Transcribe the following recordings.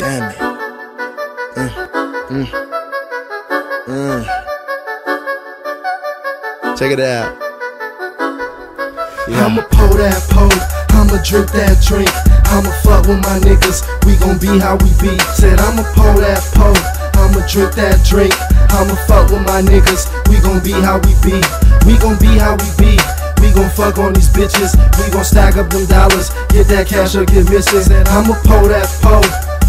Damn it. Check it out. Yeah. I'ma pour that pour, I'ma drink that drink, I'ma fuck with my niggas, we gon' be how we be. Said I'ma pour that pour, I'ma drink that drink, I'ma fuck with my niggas, we gon' be how we be. We gon' be how we be. We gon' fuck on these bitches, we gon' stack up them dollars, get that cash or get missing. Said I'ma pour that pour,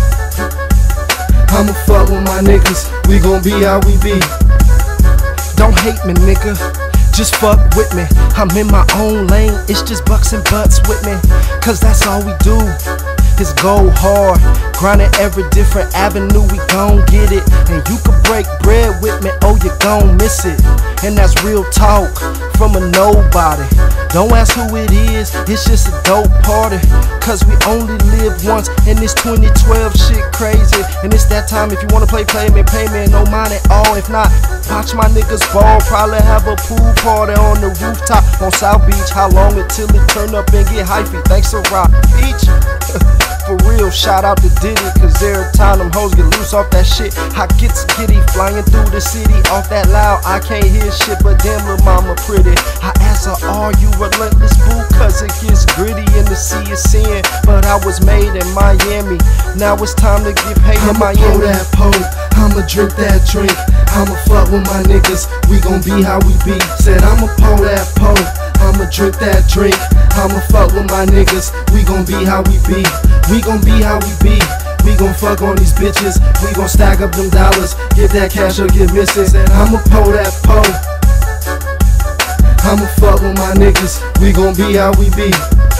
I'ma fuck with my niggas, we gon' be how we be. Don't hate me, nigga, just fuck with me. I'm in my own lane, it's just bucks and butts with me. Cause that's all we do, is go hard. Grinding every different avenue, we gon' get it. And you can break bread with me, oh you gon' miss it. And that's real talk, from a nobody. Don't ask who it is, it's just a dope party. Cause we only live once, and this 2012 shit crazy. And it's that time, if you wanna play me, no mind at all. If not, watch my niggas ball, probably have a pool party on the rooftop on South Beach. How long it till it turn up and get hypey? Thanks to Rock Beach. For real, shout out to Diddy, cause every time them hoes get loose off that shit, I get giddy, flying through the city off that loud. I can't hear shit, but damn little mama pretty. I ask her, are you relentless, boo? Cause it gets gritty in the sea of sin. But I was made in Miami, now it's time to get paid in Miami. I'ma pour that pour, I'ma drink that drink, I'ma fuck with my niggas, we gon' be how we be. Said I'ma pour that pour, I'ma drink that drink, I'ma fuck with my niggas, we gon' be how we be. We gon' be how we be. We gon' fuck on these bitches, we gon' stack up them dollars, get that cash or get missing. Said I'ma pour that pour, I'ma fuck with my niggas, we gon' be how we be.